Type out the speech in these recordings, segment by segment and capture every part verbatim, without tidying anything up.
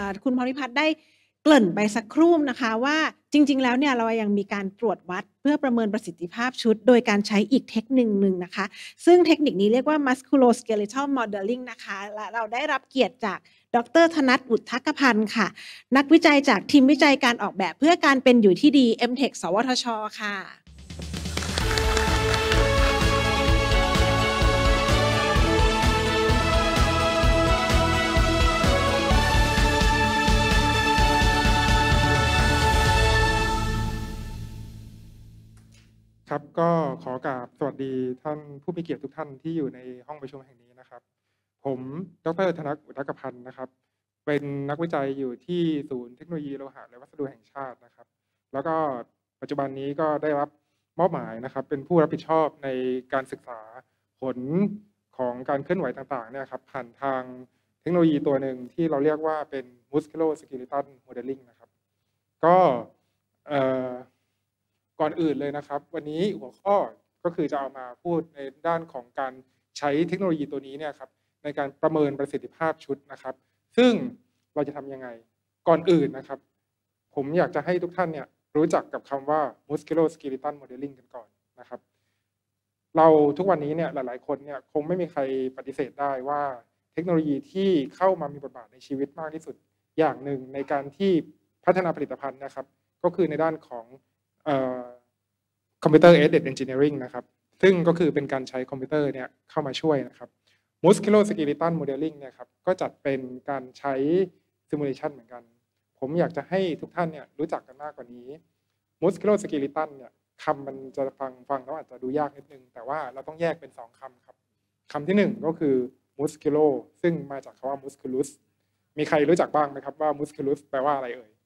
คุณพรพิพัฒน์ได้เกริ่นไปสักครู่นะคะว่าจริงๆแล้วเนี่ยเรายังมีการตรวจวัดเพื่อประเมินประสิทธิภาพชุดโดยการใช้อีกเทคนิคหนึ่งนะคะซึ่งเทคนิคนี้เรียกว่า musculoskeletal modeling นะคะและเราได้รับเกียรติจากดร.ธนัท อุทธกพันธ์ค่ะนักวิจัยจากทีมวิจัยการออกแบบเพื่อการเป็นอยู่ที่ดี เอ็ม เทค สวทช.ค่ะครับก็ขอกราบสวัสดีท่านผู้มีเกียรติทุกท่านที่อยู่ในห้องประชุมแห่งนี้นะครับผมดร.ธนัท อุทธกพันธ์นะครับเป็นนักวิจัยอยู่ที่ศูนย์เทคโนโลยีโลหะและวัสดุแห่งชาตินะครับแล้วก็ปัจจุบันนี้ก็ได้รับมอบหมายนะครับเป็นผู้รับผิดชอบในการศึกษาผลของการเคลื่อนไหวต่างๆเนี่ยครับผ่านทางเทคโนโลยีตัวหนึ่งที่เราเรียกว่าเป็น musculoskeletal modeling นะครับก็เอ่อก่อนอื่นเลยนะครับวันนี้หัวข้อก็คือจะเอามาพูดในด้านของการใช้เทคโนโลยีตัวนี้เนี่ยครับในการประเมินประสิทธิภาพชุดนะครับซึ่งเราจะทำยังไงก่อนอื่นนะครับผมอยากจะให้ทุกท่านเนี่ยรู้จักกับคำว่า musculoskeletal modeling กันก่อนนะครับเราทุกวันนี้เนี่ยหลายๆคนเนี่ยคงไม่มีใครปฏิเสธได้ว่าเทคโนโลยีที่เข้ามามีบทบาทในชีวิตมากที่สุดอย่างหนึ่งในการที่พัฒนาผลิตภัณฑ์นะครับก็คือในด้านของคอมพิวเตอร์ aided engineering นะครับซึ่งก็คือเป็นการใช้คอมพิวเตอร์เนี่ยเข้ามาช่วยนะครับ musculoskeletal modeling เนี่ยครับก็จัดเป็นการใช้ simulation เหมือนกันผมอยากจะให้ทุกท่านเนี่ยรู้จักกันมากกว่านี้ musculoskeletal เนี่ยคำมันจะฟังฟังแล้วอาจจะดูยากนิดนึงแต่ว่าเราต้องแยกเป็นสองคำครับคำที่หนึ่งก็คือ musculo ซึ่งมาจากคำว่า musculus มีใครรู้จักบ้างไหมครับว่า musculus แปลว่าอะไรเอ่ย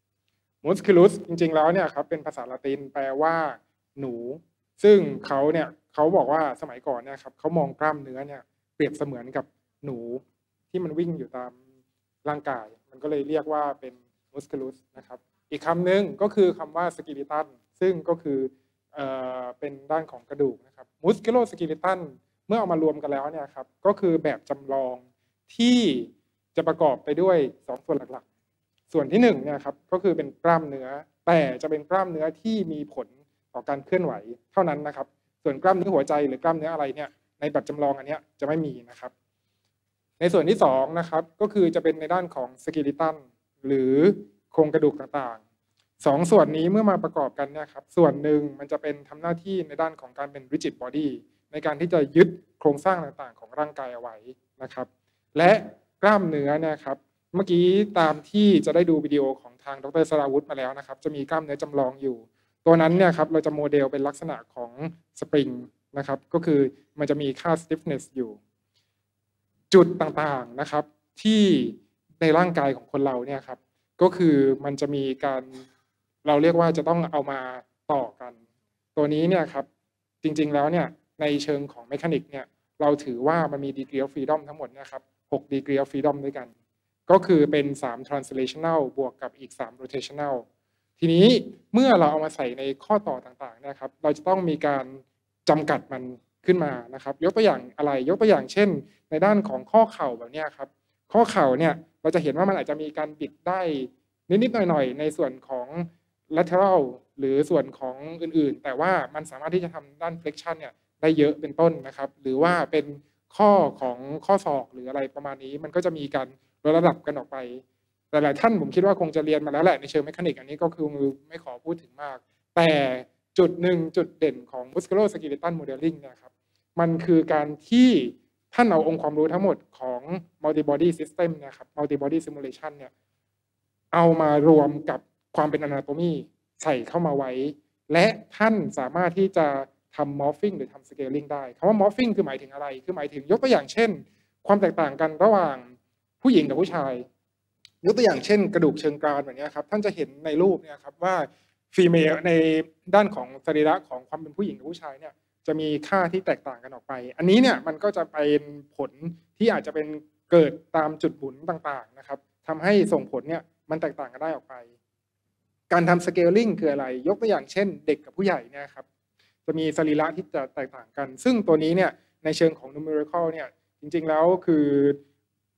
musculus จริงๆแล้วเนี่ยครับเป็นภาษาละตินแปลว่าหนูซึ่งเขาเนี่ยเขาบอกว่าสมัยก่อนเนี่ยครับเขามองกล้ามเนื้อเนี่ยเปรียบเสมือนกับหนูที่มันวิ่งอยู่ตามร่างกายมันก็เลยเรียกว่าเป็น musculus นะครับอีกคำหนึ่งก็คือคำว่า skeleton ซึ่งก็คือเอ่อเป็นด้านของกระดูกนะครับ musculoskeleton เมื่อเอามารวมกันแล้วเนี่ยครับก็คือแบบจำลองที่จะประกอบไปด้วยสองส่วนหลักส่วนที่หนึ่งเนี่ยครับก็คือเป็นกล้ามเนื้อแต่จะเป็นกล้ามเนื้อที่มีผลต่อการเคลื่อนไหวเท่านั้นนะครับส่วนกล้ามเนื้อหัวใจหรือกล้ามเนื้ออะไรเนี่ยในแบบจำลองอันนี้จะไม่มีนะครับในส่วนที่สองนะครับก็คือจะเป็นในด้านของสเกลิตันหรือโครงกระดูกต่างๆสองส่วนนี้เมื่อมาประกอบกันเนี่ยครับส่วนหนึ่งมันจะเป็นทำหน้าที่ในด้านของการเป็น rigid body ในการที่จะยึดโครงสร้างต่างๆของร่างกายเอาไว้นะครับและกล้ามเนื้อเนี่ยครับเมื่อกี้ตามที่จะได้ดูวิดีโอของทางดร.สราวุธมาแล้วนะครับจะมีกล้ามเนื้อจำลองอยู่ตัวนั้นเนี่ยครับเราจะโมเดลเป็นลักษณะของสปริงนะครับก็คือมันจะมีค่า stiffness อยู่จุดต่างๆนะครับที่ในร่างกายของคนเราเนี่ยครับก็คือมันจะมีการเราเรียกว่าจะต้องเอามาต่อกันตัวนี้เนี่ยครับจริงๆแล้วเนี่ยในเชิงของเมคานิกเนี่ยเราถือว่ามันมี degree of freedom ทั้งหมดนะครับหก degree of freedom ด้วยกันก็คือเป็นสาม translational บวกกับอีกสาม rotational ทีนี้เมื่อเราเอามาใส่ในข้อต่อต่างๆนะครับเราจะต้องมีการจำกัดมันขึ้นมานะครับยกตัวอย่างอะไรยกตัวอย่างเช่นในด้านของข้อเข่าแบบนี้ครับข้อเข่าเนี่ยเราจะเห็นว่ามันอาจจะมีการบิดได้นิดๆหน่อยๆในส่วนของ lateral หรือส่วนของอื่นๆแต่ว่ามันสามารถที่จะทำด้าน flexion เนี่ยได้เยอะเป็นต้นนะครับหรือว่าเป็นข้อของข้อศอกหรืออะไรประมาณนี้มันก็จะมีการลดระดับกันออกไปแต่หลายท่านผมคิดว่าคงจะเรียนมาแล้วแหละในเชิงเมคานิกอันนี้ก็คือไม่ขอพูดถึงมากแต่จุดหนึ่งจุดเด่นของ musculoskeletal modeling เนี่ยครับมันคือการที่ท่านเอาองค์ความรู้ทั้งหมดของ multi body system นะครับ multi body simulation เนี่ยเอามารวมกับความเป็น anatomy ใส่เข้ามาไว้และท่านสามารถที่จะทำ morphing หรือทำ scaling ได้คำว่า morphing คือหมายถึงอะไรคือหมายถึงยกตัวอย่างเช่นความแตกต่างกันระหว่างผู้หญิงกับผู้ชายยกตัวอย่างเช่นกระดูกเชิงกรานแบบนี้ครับท่านจะเห็นในรูปเนี่ยครับว่าฟีเมลในด้านของสรีระของความเป็นผู้หญิงกับผู้ชายเนี่ยจะมีค่าที่แตกต่างกันออกไปอันนี้เนี่ยมันก็จะเป็นผลที่อาจจะเป็นเกิดตามจุดหมุนต่างๆนะครับทำให้ส่งผลเนี่ยมันแตกต่างกันได้ออกไปการทำสเกลลิ่งคืออะไรยกตัวอย่างเช่นเด็กกับผู้ใหญ่เนี่ยครับจะมีสรีระที่จะแตกต่างกันซึ่งตัวนี้เนี่ยในเชิงของ numerical เนี่ยจริงๆแล้วคือ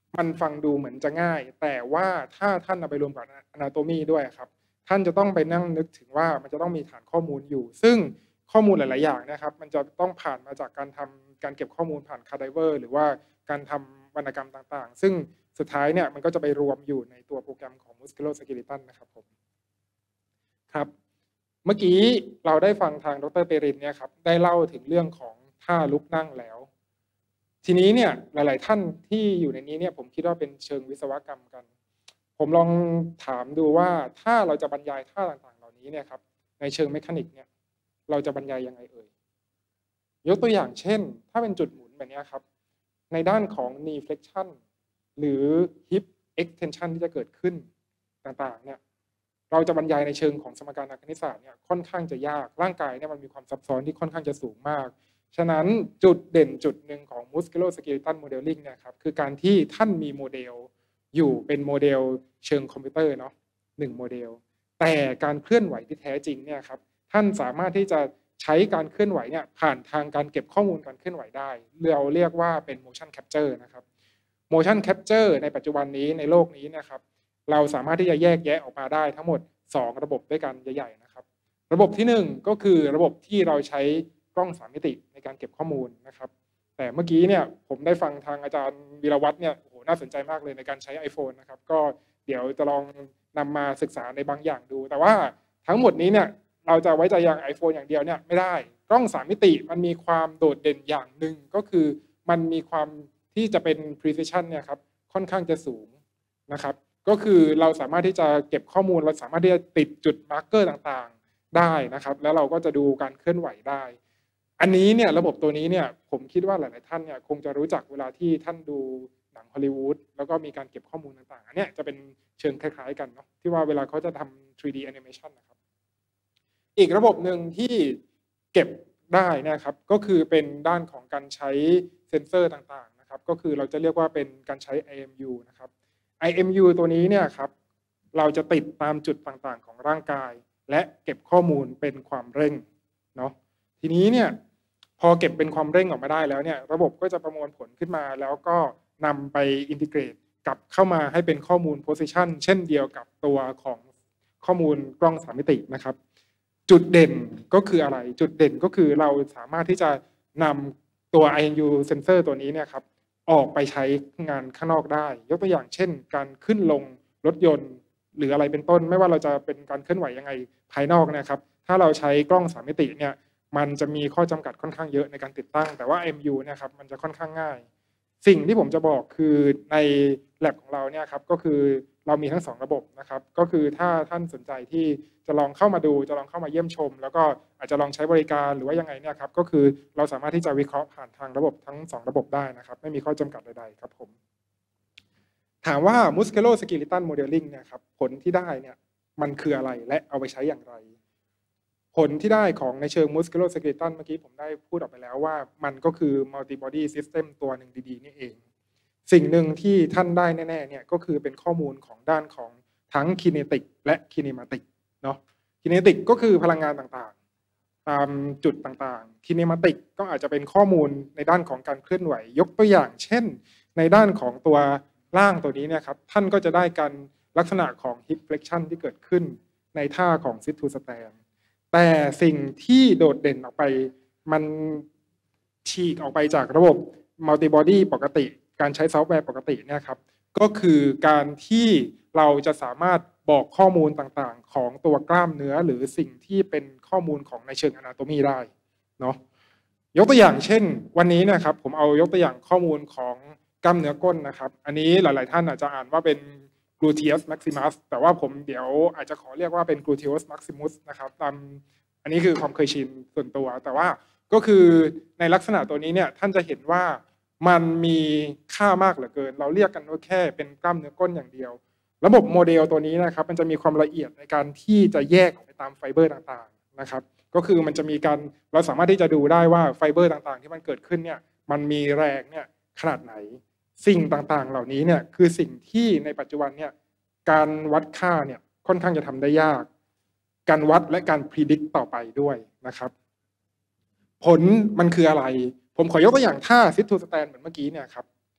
มันฟังดูเหมือนจะง่าย แต่ว่าถ้าท่านเอาไปรวมกับ Anatomy ด้วยครับท่านจะต้องไปนั่งนึกถึงว่ามันจะต้องมีฐานข้อมูลอยู่ซึ่งข้อมูลหลายๆอย่างนะครับมันจะต้องผ่านมาจากการทำการเก็บข้อมูลผ่าน Cadaver หรือว่าการทำวรรณกรรมต่างๆซึ่งสุดท้ายเนี่ยมันก็จะไปรวมอยู่ในตัวโปรแกรมของ Musculoskeleton นะครับผมครับเมื่อกี้เราได้ฟังทางดร.เปรินเนี่ยครับได้เล่าถึงเรื่องของท่าลุกนั่งแล้วทีนี้เนี่ยหลายๆท่านที่อยู่ในนี้เนี่ยผมคิดว่าเป็นเชิงวิศวกรรมกันผมลองถามดูว่าถ้าเราจะบรรยายท่าต่างๆเหล่านี้เนี่ยครับในเชิงเมคานิกเนี่ยเราจะบรรยายยังไงเอ่ยยกตัวอย่างเช่นถ้าเป็นจุดหมุนแบบนี้ครับในด้านของ knee flexion หรือ hip extension ที่จะเกิดขึ้นต่างๆเนี่ยเราจะบรรยายในเชิงของสมการทางคณิตศาสตร์เนี่ยค่อนข้างจะยากร่างกายเนี่ยมันมีความซับซ้อนที่ค่อนข้างจะสูงมากฉะนั้นจุดเด่นจุดหนึ่งของ Musculoskeletal Modeling เนี่ยครับคือการที่ท่านมีโมเดลอยู่เป็นโมเดลเชิงคอมพิวเตอร์เนาะหนึ่งโมเดลแต่การเคลื่อนไหวที่แท้จริงเนี่ยครับท่านสามารถที่จะใช้การเคลื่อนไหวเนี่ยผ่านทางการเก็บข้อมูลการเคลื่อนไหวได้เราเรียกว่าเป็น motion capture นะครับ motion capture ในปัจจุบันนี้ในโลกนี้นะครับเราสามารถที่จะแยกแยะออกมาได้ทั้งหมดสองระบบด้วยกันใหญ่ๆนะครับระบบที่หนึ่งก็คือระบบที่เราใช้กล้องสามมิติในการเก็บข้อมูลนะครับแต่เมื่อกี้เนี่ยผมได้ฟังทางอาจารย์วีรวัฒน์เนี่ยโอ้โหน่าสนใจมากเลยในการใช้ iPhone นะครับก็เดี๋ยวจะลองนำมาศึกษาในบางอย่างดูแต่ว่าทั้งหมดนี้เนี่ยเราจะไว้ใจอย่าง iPhone อย่างเดียวเนี่ยไม่ได้กล้องสามมิติมันมีความโดดเด่นอย่างหนึ่งก็คือมันมีความที่จะเป็น precision เนี่ยครับค่อนข้างจะสูงนะครับก็คือเราสามารถที่จะเก็บข้อมูลเราสามารถที่จะติดจุดมาร์กเกอร์ต่างๆได้นะครับแล้วเราก็จะดูการเคลื่อนไหวได้อันนี้เนี่ยระบบตัวนี้เนี่ยผมคิดว่าหลายๆท่านเนี่ยคงจะรู้จักเวลาที่ท่านดูหนังฮอลลีวูดแล้วก็มีการเก็บข้อมูลต่างๆอันนี้จะเป็นเชิงคล้ายๆกันเนาะที่ว่าเวลาเขาจะทำ ทรี ดี animation นะครับอีกระบบหนึ่งที่เก็บได้นะครับก็คือเป็นด้านของการใช้เซ็นเซอร์ต่างๆนะครับก็คือเราจะเรียกว่าเป็นการใช้ ไอ เอ็ม ยู นะครับ ไอ เอ็ม ยู ตัวนี้เนี่ยครับเราจะติดตามจุดต่างๆของร่างกายและเก็บข้อมูลเป็นความเร่งเนาะทีนี้เนี่ยพอเก็บเป็นความเร่งออกมาได้แล้วเนี่ยระบบก็จะประมวลผลขึ้นมาแล้วก็นำไปอินทิเกรตกลับเข้ามาให้เป็นข้อมูล position เช่นเดียวกับตัวของข้อมูลกล้องสามมิตินะครับจุดเด่นก็คืออะไรจุดเด่นก็คือเราสามารถที่จะนำตัว ไอ เอ็ม ยู sensor ตัวนี้เนี่ยครับออกไปใช้งานข้างนอกได้ยกตัวอย่างเช่นการขึ้นลงรถยนต์หรืออะไรเป็นต้นไม่ว่าเราจะเป็นการเคลื่อนไหวยังไงภายนอกนะครับถ้าเราใช้กล้องสามมิติเนี่ยมันจะมีข้อจำกัดค่อนข้างเยอะในการติดตั้งแต่ว่า เอ็ม ยู เนี่ยครับมันจะค่อนข้างง่ายสิ่งที่ผมจะบอกคือใน lab ของเราเนี่ยครับก็คือเรามีทั้งสองระบบนะครับก็คือถ้าท่านสนใจที่จะลองเข้ามาดูจะลองเข้ามาเยี่ยมชมแล้วก็อาจจะลองใช้บริการหรือว่ายังไงเนี่ยครับก็คือเราสามารถที่จะวิเคราะห์ผ่านทางระบบทั้งสองระบบได้นะครับไม่มีข้อจำกัดใดๆครับผมถามว่า Musculoskeletal Modeling เนี่ยครับผลที่ได้เนี่ยมันคืออะไรและเอาไปใช้อย่างไรผลที่ได้ของในเชิง Musculoskeletal เมื่อกี้ผมได้พูดออกไปแล้วว่ามันก็คือ Multi Body System ตัวหนึ่งดีๆนี่เองสิ่งหนึ่งที่ท่านได้แน่ๆเนี่ยก็คือเป็นข้อมูลของด้านของทั้ง Kinetic และ Kinematic เนาะ Kinetic ก็คือพลังงานต่างๆตามจุดต่างๆ Kinematic ก็อาจจะเป็นข้อมูลในด้านของการเคลื่อนไหวยกตัวอย่างเช่นในด้านของตัวล่างตัวนี้เนี่ยครับท่านก็จะได้การลักษณะของ hip flexion ที่เกิดขึ้นในท่าของ sit to stand แต่สิ่งที่โดดเด่นออกไปมันฉีกออกไปจากระบบ multi body ปกติการใช้ซอฟต์แวร์ปกติเนี่ยครับก็คือการที่เราจะสามารถบอกข้อมูลต่างๆของตัวกล้ามเนื้อหรือสิ่งที่เป็นข้อมูลของในเชิง Anatomy ได้เนาะยกตัวอย่างเช่นวันนี้นะครับผมเอายกตัวอย่างข้อมูลของกล้ามเนื้อก้นนะครับอันนี้หลายๆท่านอาจจะอ่านว่าเป็น gluteus maximus แต่ว่าผมเดี๋ยวอาจจะขอเรียกว่าเป็น gluteus maximus นะครับตามอันนี้คือความเคยชินส่วนตัวแต่ว่าก็คือในลักษณะตัวนี้เนี่ยท่านจะเห็นว่ามันมีค่ามากเหลือเกินเราเรียกกันว่าแค่เป็นกล้ามเนื้อก้นอย่างเดียวระบบโมเดลตัวนี้นะครับมันจะมีความละเอียดในการที่จะแยกออกไปตามไฟเบอร์ต่างๆนะครับก็คือมันจะมีการเราสามารถที่จะดูได้ว่าไฟเบอร์ต่างๆที่มันเกิดขึ้นเนี่ยมันมีแรงเนี่ยขนาดไหนสิ่งต่างๆเหล่านี้เนี่ยคือสิ่งที่ในปัจจุบันเนี่ยการวัดค่าเนี่ยค่อนข้างจะทำได้ยากการวัดและการพิจิตรต่อไปด้วยนะครับผลมันคืออะไรผมขอยกตัวอย่างท่า sit to stand เหมือนเมื่อกี้เนี่ยครับ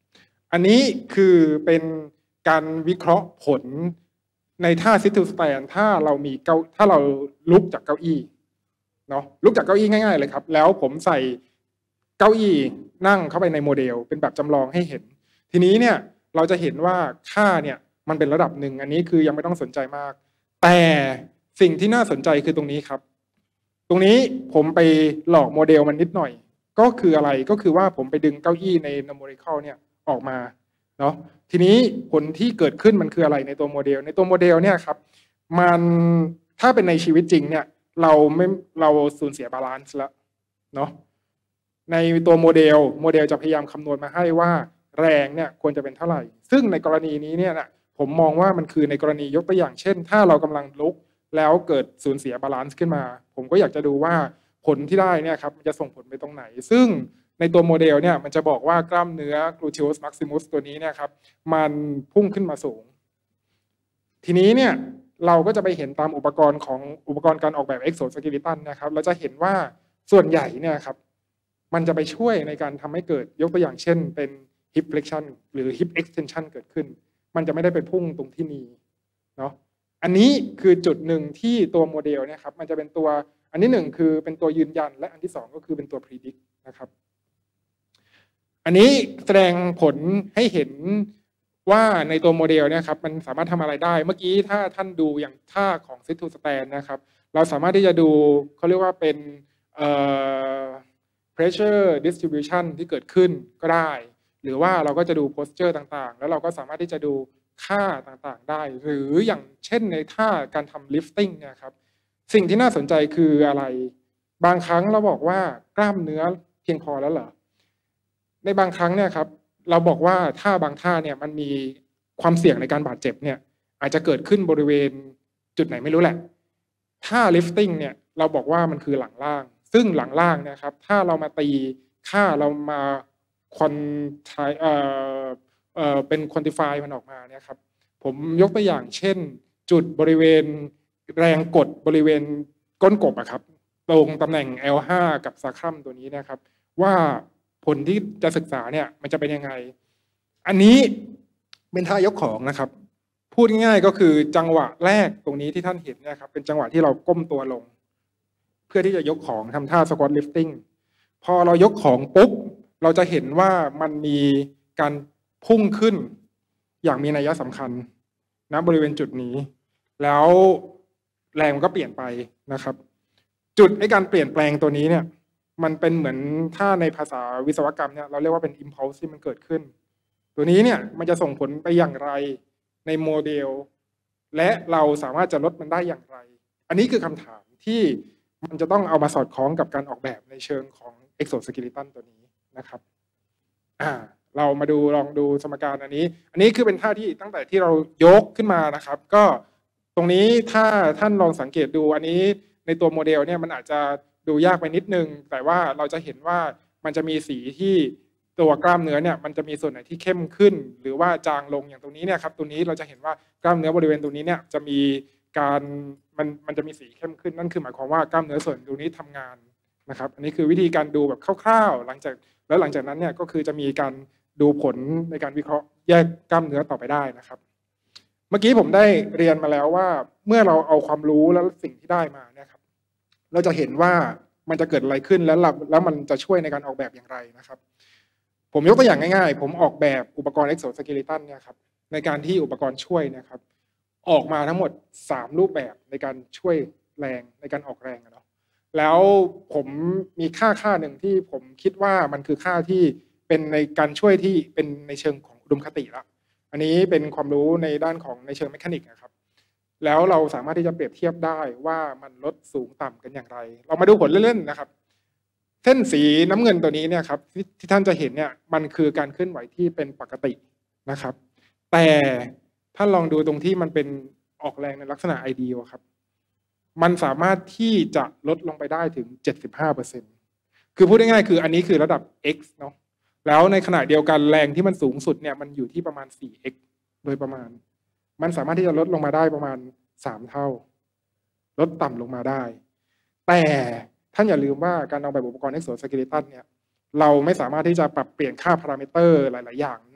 อันนี้คือเป็นการวิเคราะห์ผลในท่า sit to stand ถ้าเรามีเก้าถ้าเราลุกจากเก้าอี้เนาะลุกจากเก้าอี้ง่ายๆเลยครับแล้วผมใส่เก้าอี้นั่งเข้าไปในโมเดลเป็นแบบจำลองให้เห็นทีนี้เนี่ยเราจะเห็นว่าค่าเนี่ยมันเป็นระดับหนึ่งอันนี้คือยังไม่ต้องสนใจมากแต่สิ่งที่น่าสนใจคือตรงนี้ครับตรงนี้ผมไปหลอกโมเดลมันนิดหน่อยก็คืออะไรก็คือว่าผมไปดึงเก้าอี้ใน numerical เนี่ยออกมาเนาะทีนี้ผลที่เกิดขึ้นมันคืออะไรในตัวโมเดลในตัวโมเดลเนี่ยครับมันถ้าเป็นในชีวิตจริงเนี่ยเราไม่เราสูญเสียบาลานซ์แล้วเนาะในตัวโมเดลโมเดลจะพยายามคำนวณมาให้ว่าแรงเนี่ยควรจะเป็นเท่าไหร่ซึ่งในกรณีนี้เนี่ยนะผมมองว่ามันคือในกรณียกตัวอย่างเช่นถ้าเรากำลังลุกแล้วเกิดสูญเสียบาลานซ์ขึ้นมาผมก็อยากจะดูว่าผลที่ได้เนี่ยครับมันจะส่งผลไปตรงไหนซึ่งในตัวโมเดลเนี่ยมันจะบอกว่ากล้ามเนื้อ gluteus maximus ตัวนี้เนี่ยครับมันพุ่งขึ้นมาสูงทีนี้เนี่ยเราก็จะไปเห็นตามอุปกรณ์ของอุปกรณ์การออกแบบ exoskeleton นะครับเราจะเห็นว่าส่วนใหญ่เนี่ยครับมันจะไปช่วยในการทำให้เกิดยกตัวอย่างเช่นเป็น hip flexion หรือ hip extension เกิดขึ้นมันจะไม่ได้ไปพุ่งตรงที่นี้เนาะอันนี้คือจุดหนึ่งที่ตัวโมเดลเนี่ยครับมันจะเป็นตัวอันที่หนึ่งคือเป็นตัวยืนยันและอันที่สองก็คือเป็นตัว predict นะครับอันนี้แสดงผลให้เห็นว่าในตัวโมเดลเนี่ยครับมันสามารถทำอะไรได้เมื่อกี้ถ้าท่านดูอย่างท่าของ sit to stand นะครับเราสามารถที่จะดูเขาเรียกว่าเป็นเอ่อ pressure distribution ที่เกิดขึ้นก็ได้หรือว่าเราก็จะดู posture ต่างๆแล้วเราก็สามารถที่จะดูค่าต่างๆได้หรืออย่างเช่นในท่าการทำ lifting เนี่ยครับสิ่งที่น่าสนใจคืออะไรบางครั้งเราบอกว่ากล้ามเนื้อเพียงพอแล้วเหรอในบางครั้งเนี่ยครับเราบอกว่าท่าบางท่าเนี่ยมันมีความเสี่ยงในการบาดเจ็บเนี่ยอาจจะเกิดขึ้นบริเวณจุดไหนไม่รู้แหละท่า lifting เนี่ยเราบอกว่ามันคือหลังล่างซึ่งหลังล่างนะครับถ้าเรามาตีค่าเรามาคอนไทเอ่อเอ่อเป็น quantify มันออกมาเนี่ยครับผมยกตัวอย่างเช่นจุดบริเวณแรงกดบริเวณก้นกบอะครับตรงตำแหน่ง แอล ไฟว์ กับซาครัมตัวนี้นะครับว่าผลที่จะศึกษาเนี่ยมันจะเป็นยังไงอันนี้เป็นท่ายกของนะครับพูดง่ายๆก็คือจังหวะแรกตรงนี้ที่ท่านเห็นนะครับเป็นจังหวะที่เราก้มตัวลงเพื่อที่จะยกของทำท่า squat lifting พอเรายกของปุ๊บเราจะเห็นว่ามันมีการพุ่งขึ้นอย่างมีนัยสำคัญนะบริเวณจุดนี้แล้วแรงมันก็เปลี่ยนไปนะครับจุดในการเปลี่ยนแปลงตัวนี้เนี่ยมันเป็นเหมือนถ้าในภาษาวิศวกรรมเนี่ยเราเรียกว่าเป็น impulse ที่มันเกิดขึ้นตัวนี้เนี่ยมันจะส่งผลไปอย่างไรในโมเดลและเราสามารถจะลดมันได้อย่างไรอันนี้คือคำถามที่มันจะต้องเอามาสอดคล้องกับการออกแบบในเชิงของ exoskeleton ตัวนี้นะครับอ่าเรามาดูลองดูสมการอันนี้อันนี้คือเป็นท่าที่ตั้งแต่ที่เรายกขึ้นมานะครับก็ตรงนี้ถ้าท่านลองสังเกตดูอันนี้ในตัวโมเดลเนี่ยมันอาจจะดูยากไปนิดนึงแต่ว่าเราจะเห็นว่ามันจะมีสีที่ตัวกล้ามเนื้อเนี่ยมันจะมีส่วนไหนที่เข้มขึ้นหรือว่าจางลงอย่างตรงนี้เนี่ยครับตรงนี้เราจะเห็นว่ากล้ามเนื้อบริเวณตรงนี้เนี่ยจะมีการมันมันจะมีสีเข้มขึ้นนั่นคือหมายความว่ากล้ามเนื้อส่วนตรงนี้ทำงานนะครับอันนี้คือวิธีการดูแบบคร่าวๆหลังจากแล้วหลังจากนั้นเนี่ยก็คือจะมีการดูผลในการวิเคราะห์แยกกล้ามเนื้อต่อไปได้นะครับเมื่อกี้ผมได้เรียนมาแล้วว่าเมื่อเราเอาความรู้แล้วสิ่งที่ได้มาเนี่ยครับเราจะเห็นว่ามันจะเกิดอะไรขึ้นแล้วแล้วมันจะช่วยในการออกแบบอย่างไรนะครับผมยกตัวอย่างง่ายๆผมออกแบบอุปกรณ์ exoskeleton เนี่ยครับในการที่อุปกรณ์ช่วยนะครับออกมาทั้งหมดสามรูปแบบในการช่วยแรงในการออกแรงเนาะแล้วผมมีค่าค่าหนึ่งที่ผมคิดว่ามันคือค่าที่เป็นในการช่วยที่เป็นในเชิงของอุดมคติละอันนี้เป็นความรู้ในด้านของในเชิงเมคานิกนะครับแล้วเราสามารถที่จะเปรียบเทียบได้ว่ามันลดสูงต่ำกันอย่างไรเรามาดูผลเล่นๆนะครับเส้นสีน้ำเงินตัวนี้เนี่ยครับที่ท่านจะเห็นเนี่ยมันคือการเคลื่อนไหวที่เป็นปกตินะครับแต่ท่านลองดูตรงที่มันเป็นออกแรงในลักษณะไอเดียครับมันสามารถที่จะลดลงไปได้ถึง เจ็ดสิบห้าเปอร์เซ็นต์ คือพูดง่ายๆคืออันนี้คือระดับ x เนาะแล้วในขณะเดียวกันแรงที่มันสูงสุดเนี่ยมันอยู่ที่ประมาณ โฟร์ เอ็กซ์ โดยประมาณมันสามารถที่จะลดลงมาได้ประมาณสามเท่าลดต่ำลงมาได้แต่ท่านอย่าลืมว่าการออกแบบอุปกรณ์ exoskeleton เนี่ยเราไม่สามารถที่จะปรับเปลี่ยนค่าพารามิเตอร์หลายๆอย่างเนี่ย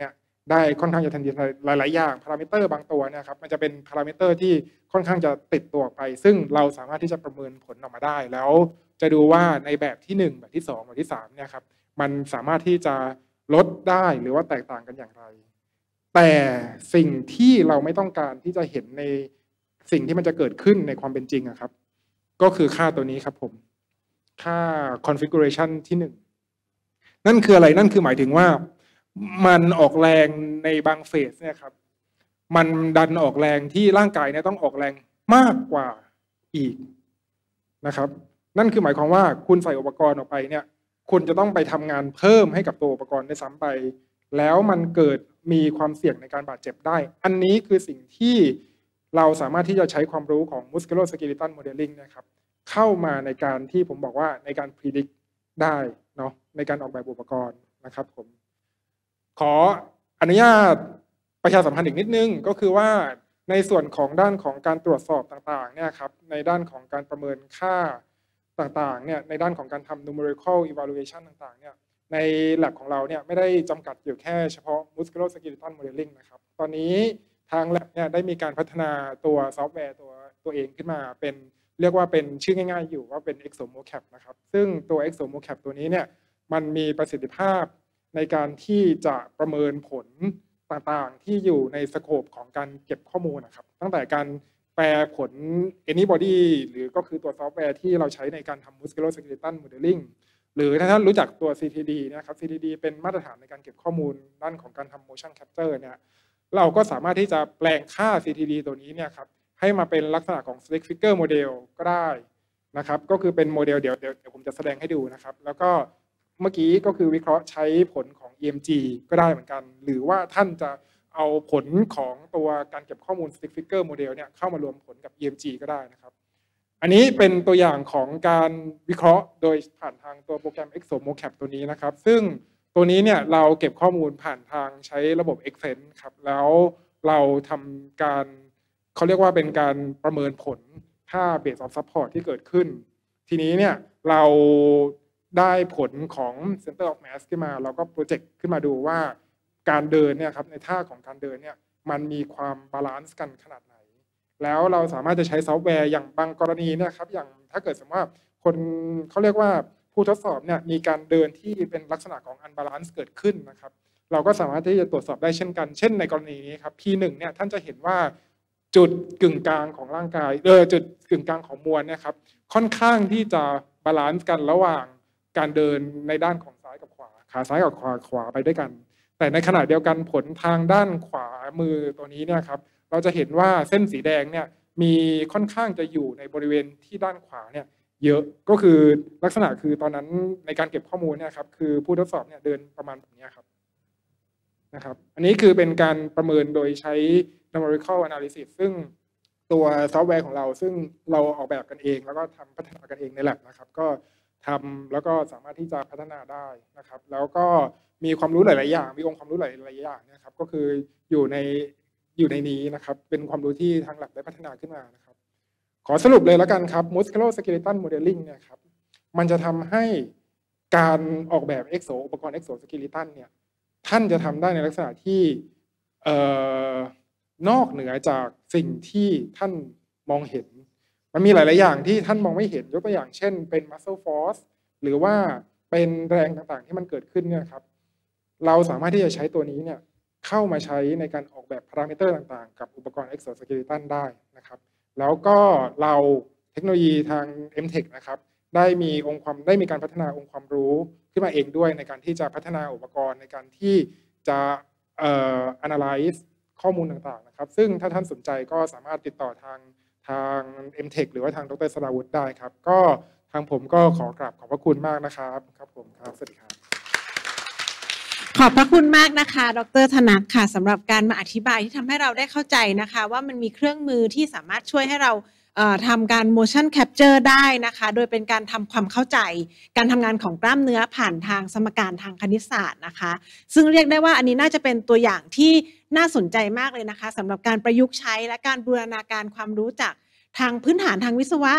ได้ค่อนข้างจะทันทีหลายๆอย่างพารามิเตอร์บางตัวเนี่ยครับมันจะเป็นพารามิเตอร์ที่ค่อนข้างจะติดตัวออกไปซึ่งเราสามารถที่จะประเมินผลออกมาได้แล้วจะดูว่าในแบบที่หนึ่งแบบที่สองแบบที่สามเนี่ยครับมันสามารถที่จะลดได้หรือว่าแตกต่างกันอย่างไรแต่สิ่งที่เราไม่ต้องการที่จะเห็นในสิ่งที่มันจะเกิดขึ้นในความเป็นจริงอะครับก็คือค่าตัวนี้ครับผมค่า configuration ที่หนึ่งนั่นคืออะไรนั่นคือหมายถึงว่ามันออกแรงในบางเฟสเนี่ยครับมันดันออกแรงที่ร่างกายเนี่ยต้องออกแรงมากกว่าอีกนะครับนั่นคือหมายความว่าคุณใส่อุปกรณ์ออกไปเนี่ยคุณจะต้องไปทำงานเพิ่มให้กับตัวอุปกรณ์ได้ซ้ำไปแล้วมันเกิดมีความเสี่ยงในการบาดเจ็บได้อันนี้คือสิ่งที่เราสามารถที่จะใช้ความรู้ของ musculoskeletal modeling นะครับเข้ามาในการที่ผมบอกว่าในการ predict ได้เนาะในการออกแบบอุปกรณ์นะครับผมขออนุญาตประชาสัมพันธ์อีกนิดนึงก็คือว่าในส่วนของด้านของการตรวจสอบต่างๆเนี่ยครับในด้านของการประเมินค่าต่างๆเนี่ยในด้านของการทำ numerical evaluation ต่างๆเนี่ยใน lab ของเราเนี่ยไม่ได้จำกัดอยู่แค่เฉพาะ musculoskeletal modeling นะครับตอนนี้ทาง lab เนี่ยได้มีการพัฒนาตัวซอฟต์แวร์ตัวตัวเองขึ้นมาเป็นเรียกว่าเป็นชื่อง่ายๆอยู่ว่าเป็น ExoMocap นะครับซึ่งตัว ExoMocap ตัวนี้เนี่ยมันมีประสิทธิภาพในการที่จะประเมินผลต่างๆที่อยู่ในสโคปของการเก็บข้อมูลนะครับตั้งแต่การแปลผล Anybody หรือก็คือตัวซอฟต์แวร์ที่เราใช้ในการทำ musculoskeletal modeling หรือถ้าท่านรู้จักตัว ซี ที ดี นะครับ ซี ที ดี เป็นมาตรฐานในการเก็บข้อมูลด้านของการทำ motion capture เนี่ยเราก็สามารถที่จะแปลงค่า ซี ที ดี ตัวนี้เนี่ยครับให้มาเป็นลักษณะของ stick figure model ก็ได้นะครับก็คือเป็นโมเดลเดี๋ยวเดี๋ยวผมจะแสดงให้ดูนะครับแล้วก็เมื่อกี้ก็คือวิเคราะห์ใช้ผลของ อี เอ็ม จี ก็ได้เหมือนกันหรือว่าท่านจะเอาผลของตัวการเก็บข้อมูล stick figure model เนี่ยเข้ามารวมผลกับ อี เอ็ม จี ก็ได้นะครับอันนี้เป็นตัวอย่างของการวิเคราะห์โดยผ่านทางตัวโปรแกรม ExoMocap ตัวนี้นะครับซึ่งตัวนี้เนี่ยเราเก็บข้อมูลผ่านทางใช้ระบบ Excel ครับแล้วเราทำการเขาเรียกว่าเป็นการประเมินผลค่า base of support ที่เกิดขึ้นทีนี้เนี่ยเราได้ผลของ center of mass ขึ้นมาเราก็โปรเจกต์ขึ้นมาดูว่าการเดินเนี่ยครับในท่าของการเดินเนี่ยมันมีความบาลานซ์กันขนาดไหนแล้วเราสามารถจะใช้ซอฟต์แวร์อย่างบางกรณีเนี่ยครับอย่างถ้าเกิดสมมติว่าคนเขาเรียกว่าผู้ทดสอบเนี่ยมีการเดินที่เป็นลักษณะของ unbalance เกิดขึ้นนะครับเราก็สามารถที่จะตรวจสอบได้เช่นกันเช่นในกรณีนี้ครับ พี หนึ่ง เนี่ยท่านจะเห็นว่าจุดกึ่งกลางของร่างกายเออจุดกึ่งกลางของมวลเนี่ยครับค่อนข้างที่จะบาลานซ์กันระหว่างการเดินในด้านของซ้ายกับขวาขาซ้ายกับขวาขวาไปด้วยกันแต่ในขณะเดียวกันผลทางด้านขวามือตัวนี้เนี่ยครับเราจะเห็นว่าเส้นสีแดงเนี่ยมีค่อนข้างจะอยู่ในบริเวณที่ด้านขวาเนี่ยเยอะก็คือลักษณะคือตอนนั้นในการเก็บข้อมูลเนี่ยครับคือผู้ทดสอบเนี่ยเดินประมาณแบบนี้ครับนะครับอันนี้คือเป็นการประเมินโดยใช้ numerical analysis ซึ่งตัวซอฟต์แวร์ของเราซึ่งเราออกแบบกันเองแล้วก็ทำพัฒนากันเองใน lab นะครับก็ทำแล้วก็สามารถที่จะพัฒนาได้นะครับแล้วก็มีความรู้หลายๆอย่างมีองค์ความรู้หลายๆอย่างนะครับก็คืออยู่ในอยู่ในนี้นะครับเป็นความรู้ที่ทาง lab ได้พัฒนาขึ้นมานะครับขอสรุปเลยแล้วกันครับ musculoskeletal modeling เนี่ยครับมันจะทำให้การออกแบบ exo อุปกรณ์ exoskeleton เนี่ยท่านจะทำได้ในลักษณะที่เอ่อนอกเหนือจากสิ่งที่ท่านมองเห็นมันมีหลายๆอย่างที่ท่านมองไม่เห็นยกตัวอย่างเช่นเป็น muscle force หรือว่าเป็นแรงต่างๆที่มันเกิดขึ้นเนี่ยครับเราสามารถที่จะใช้ตัวนี้เนี่ยเข้ามาใช้ในการออกแบบพารามิเตอร์ต่างๆกับอุปกรณ์ exoskeleton ได้นะครับแล้วก็เราเทคโนโลยีทาง เอ็ม เทค นะครับได้มีองค์ความได้มีการพัฒนาองค์ความรู้ขึ้นมาเองด้วยในการที่จะพัฒนาอุปกรณ์ในการที่จะเอ่อ analyze ข้อมูลต่างๆนะครับซึ่งถ้าท่านสนใจก็สามารถติดต่อทางทาง เอ็ม เทค หรือว่าทางดร.สราวุฒิได้ครับก็ทางผมก็ขอกราบขอบพระคุณมากนะครับครับผมครับสวัสดีครับขอบพระคุณมากนะคะดร.ธนักค่ะสำหรับการมาอธิบายที่ทำให้เราได้เข้าใจนะคะว่ามันมีเครื่องมือที่สามารถช่วยให้เราทำการ motion capture ได้นะคะโดยเป็นการทำความเข้าใจการทำงานของกล้ามเนื้อผ่านทางสมการทางคณิตศาสตร์นะคะซึ่งเรียกได้ว่าอันนี้น่าจะเป็นตัวอย่างที่น่าสนใจมากเลยนะคะสำหรับการประยุกต์ใช้และการบูรณาการความรู้จากทางพื้นฐานทางวิศวะ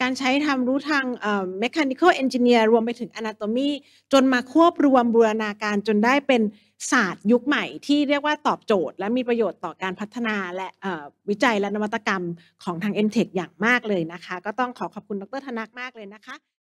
การใช้ทำรู้ทางเอ่อ Mechanical Engineer รวมไปถึง Anatomy จนมาควบรวมบูรณาการจนได้เป็นศาสตร์ยุคใหม่ที่เรียกว่าตอบโจทย์และมีประโยชน์ต่อการพัฒนาและเอ่อวิจัยและนวัตกรรมของทาง เอ็ม เทค อย่างมากเลยนะคะก็ต้องขอขอบคุณดรธนักมากเลยนะคะ